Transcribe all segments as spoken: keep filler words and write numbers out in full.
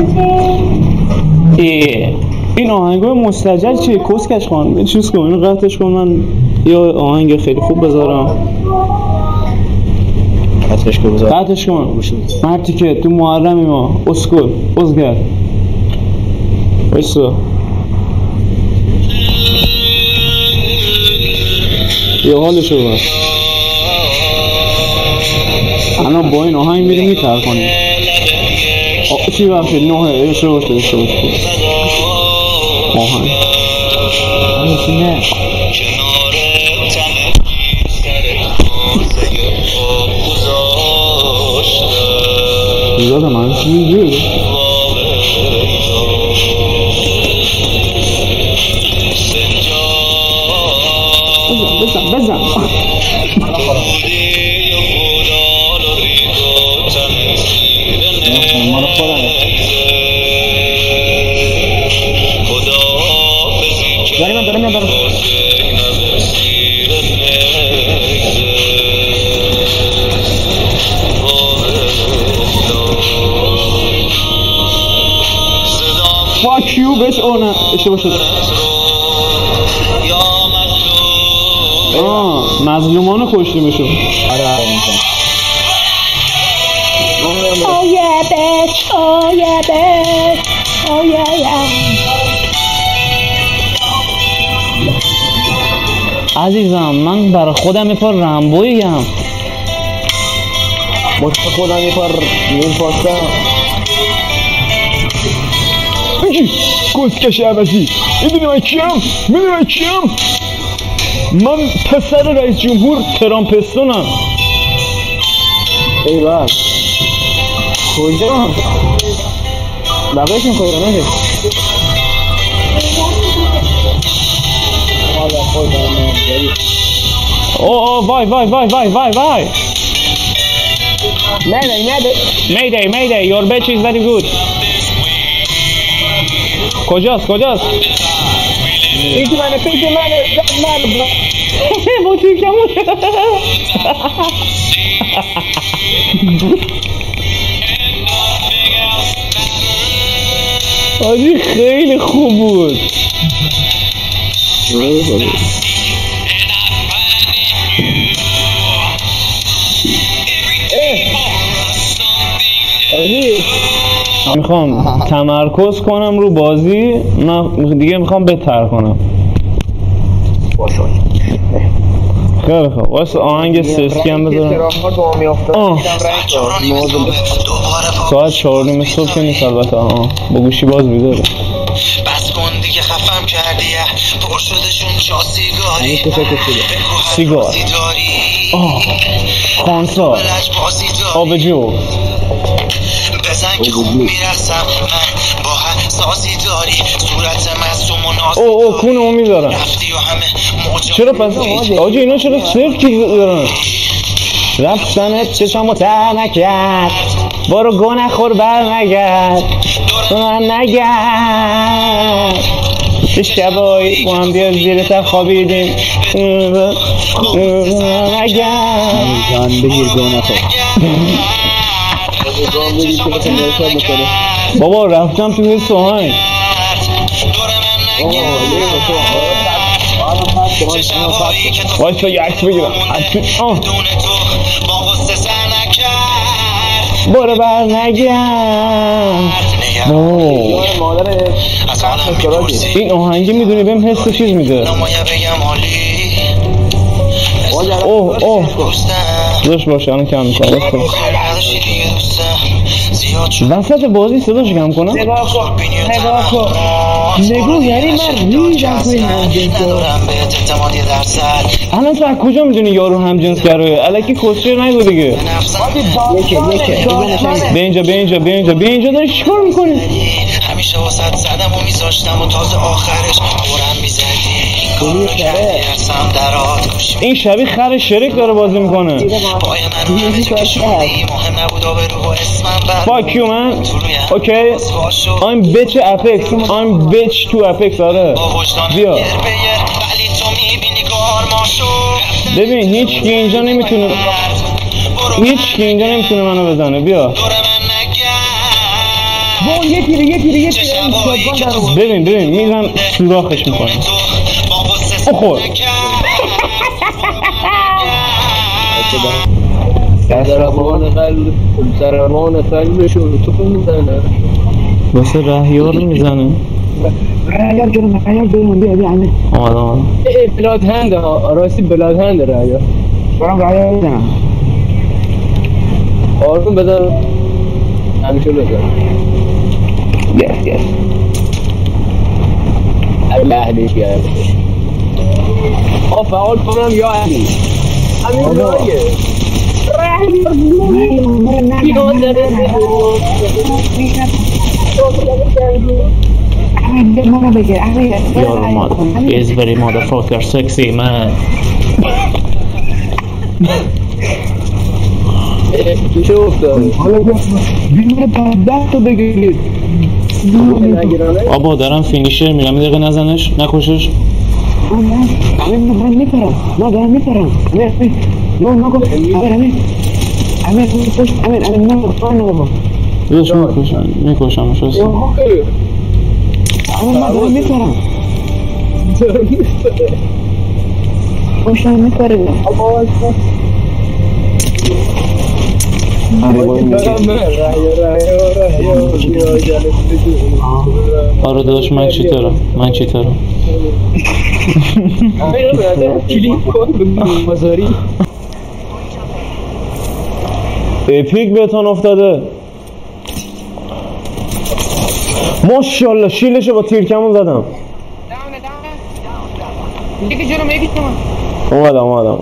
ای این آهنگای مستجل چیه؟ کسکش خان چیز کن اینو قطعش کن من یا آهنگ خیلی خوب بذارم قطعش کن بذارم قطعش کن مرتی که تو محرمی ما اسکل ازگر بایستا یه حالشو بس انا با این آهنگ میریم میتر کنیم چی بخشید نوه ایشه باشه ایشه باشه آهنگ همیشی نه زیاده من چی میگه بزن بزن بزن مال خودم داری من دارم من دارم Fuck you بهش اونه اشتباه شد آه مظلومانو کشتیمشون آره آره میکنم Oh yeah bitch, oh yeah bitch, oh yeah yeah. عزیزم من برای خودم یه پار رمبوییم واسه خودم یه پار میپاستم بگی کسکش عوضی میدونی من کیم؟ میدونی من کیم؟ من پسر رئیس جمهور ترامپستونم ای بر کجا؟ بقیهشون کجا نده اوه اوه وای وای وای وای وای وای نده نده Mayday Mayday your bitch is very good کجاست کجاست پیکی منه پیکی منه منه با تیکمون آجی خیلی خوب بود میخوام تمرکز کنم رو بازی نه دیگه میخوام بهتر کنم خیلی خوب واسه آهنگ سسکی هم بذارم ساعت چهار نیم صبح که نیست البته آه با گوشی باز بیداره بس کن دیگه خفم کردی پر شدشون چا سیگاری سیگار آه خانسا آبجو بزن که خوب میرسم من با هر سازی داری صورت مصوم و ناسی او او کونمو میذارم رفتی و همه موجا چرا پس آجی اینا چرا صرف چیز دارن رفتنت چشمو تر نکرد برو گو نخور بر نگرد من نگرد شبایی با هم بیا زیر تر خوابیدیم نگرد جان بگیر گو نخور بابا رفتم تو حس آهنگ وایسا یه عکس بگیرم برو بر نگرد این آهنگی میدونی بهم حس چیز میده اوه اوه داشت باشه الان کم میکنم وسط بازی صداش کم کنم نگاه کن نگاه کن نگو یعنی من ریدم توی همجنسو الان تو از کجا میدونی یارو همجنسگرایه الکی کسچر نگو دیگه یکه یکه به اینجا به اینجا به اینجا به اینجا داری چیکار میکنی همیشه واسط زدم و میذاشتم و تازه آخرش دورم میزدی این کارو کردم درات کشی این شبیه خر شرک داره بازی میکنه پای من رو همه تو که شده ای مهم نبود آبرو و اسمم بر Fuck you man Okay I'm bitch Apex I'm bitch to Apex آره بیا ببین هیچ کی اینجا نمیتونه هیچ کی اینجا نمیتونه منو بزنه بیا آه یه تیره یه تیره یه تیره شاتگان در آورد. ببین ببین میرم سوراخش میکنم. بخور. سرمان قلب سرمان قلبشون تو میزنه واسه رهیار میزنه. رهیار جلو رهیار جلو بیا بیا عمه آمد آمد. ای بلاد هنده راستی بلاد هنده رهیار برام رهیار میزنم آروم بزن همیشه بزن گس گس الله علیش گرد آه فعال کنم یا علی همین رایه Your mother is very motherfucker sexy man. چه افتاد؟ حالا بیمه بدبخت رو بگیرید آبا دارم فینیشر میرم یه دقیقه نزنش نکشش. من میپرم ما دارم میپرم نه نگو امیر امیر امیر پشت امیر امیر نه نه نگو یهش میکشم میکشمش اصلا امیر ما دارم میپرم پشت هم میپرم آره داداش من چی ترم من چی ترم اپیک بهتون افتاده ماشاءالله شیلشو با تیرکمون زدم یکی جلوم یکی جلوم اومدم اومدم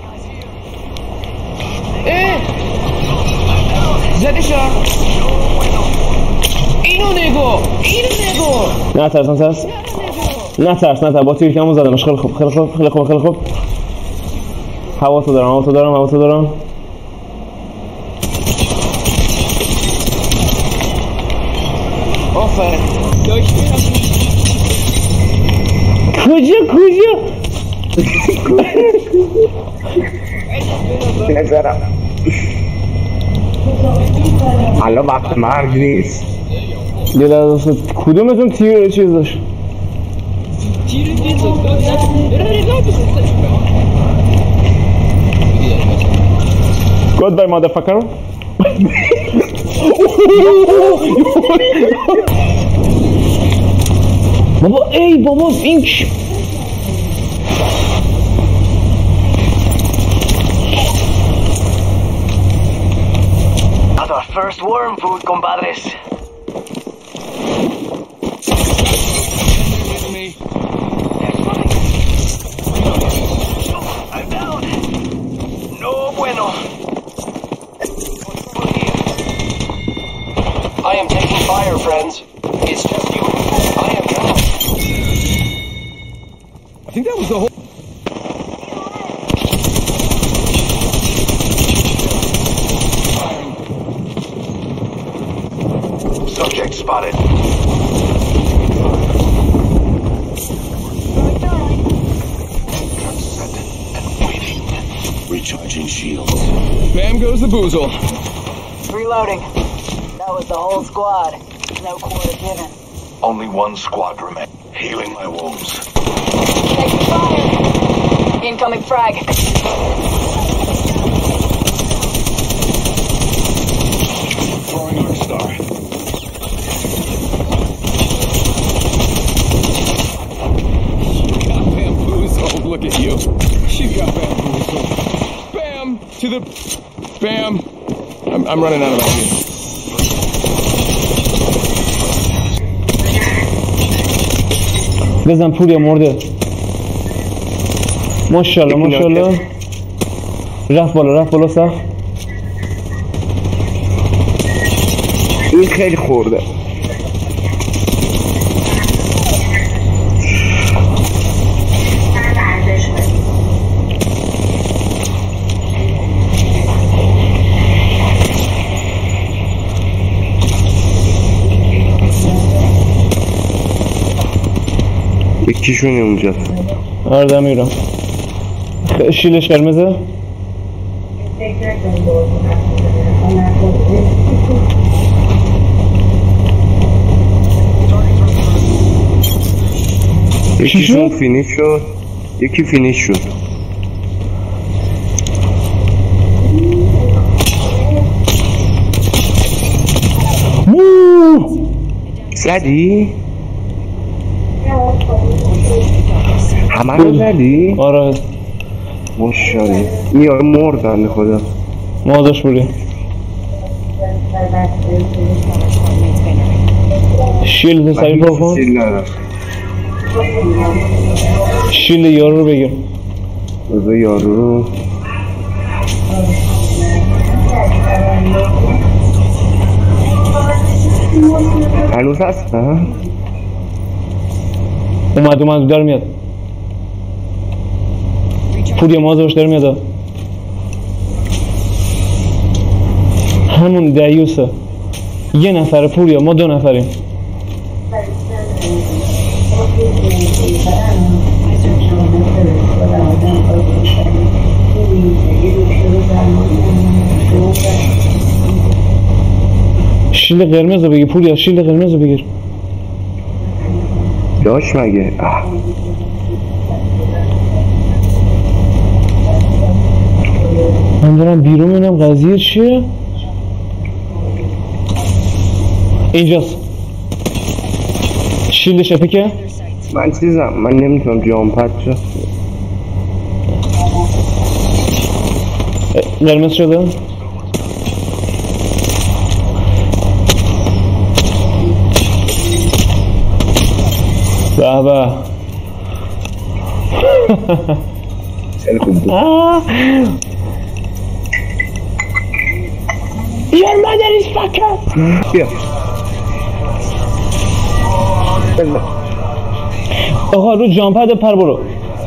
زده شا اینو نگو اینو نگو نه ترس نه ترس نه ترس نه ترس با تیرکمون زدمش خیلی خوب خیلی خوب خیلی خوب خیلی خوب هوا تو دارم هوا تو دارم هوا تو دارم آفرین کجا کجا نظرم الان وقت مرگ نیست یه لحظه کدومتون تیر چیز داشت Goodbye motherfucker بابا ای بابا این چ... At our first worm food, compadres. I'm down. No bueno. I am taking fire, friends. It's just you. I am down. I think that was the whole Subject spotted. Set and waiting. Recharging shields. Bam goes the boozle. Reloading. That was the whole squad. No quarter given. Only one squad remains. Healing my wounds. Taking fire. Incoming frag. Throwing Arc Star. Bamboozled, look at you. She got bamboozled. Bam! To the... Bam! I'm, I'm running out of ideas. بزن پوریا مرده ماشاءالله ماشاءالله رفت بالا رفت بالا سخت این خیلی خورده یکیشون اونجا آره میرم شیلش قرمزه یکیشون فینیش شد یکی فینیش شد زدی؟ همه رو زدی؟ آره ماشاءالله میاره مردن خدا ما داشت بودیم شیلد سریع پر کن شیلد یارو رو بگیر بذار یارو رو هنوز هست نه؟ اومد اومد داره میاد پوریا مازوش داره میاد همون دیوسه یه نفره پوریا ما دو نفریم شیل قرمز رو بگیر پوریا شیل قرمز رو بگیر داشت مگه اه. من دارم بیرون میبینم قضیه چیه اینجاست شیلدش اپیکه من چیزم من نمیتونم جامپت شد قرمز شده به به خیلی خوب بود Your mother is fucker بیا بزن آقا رو جامپد پر برو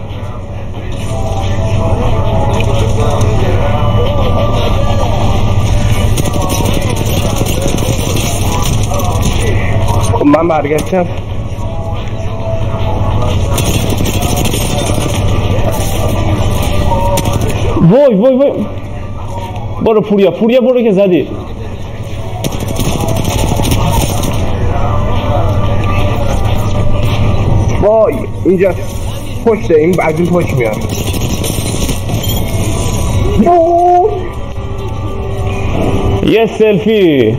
من برگشتم وای وای وای برو پوریا پوریا برو که زدی وای اینجا پشته این از این پشت میاد یه سلفی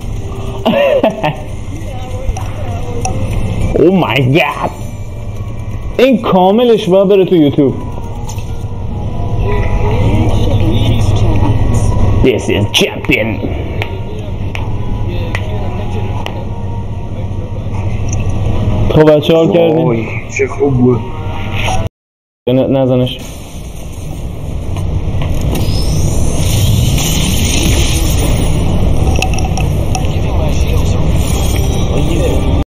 او مای گاد این کاملش باید بره تو یوتیوب This is champion خب بچه ها کردیم چه خوب بود نزنش